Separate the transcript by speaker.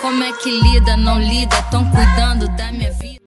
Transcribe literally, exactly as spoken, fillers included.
Speaker 1: Como é que lida, não lida, tão cuidando da minha vida.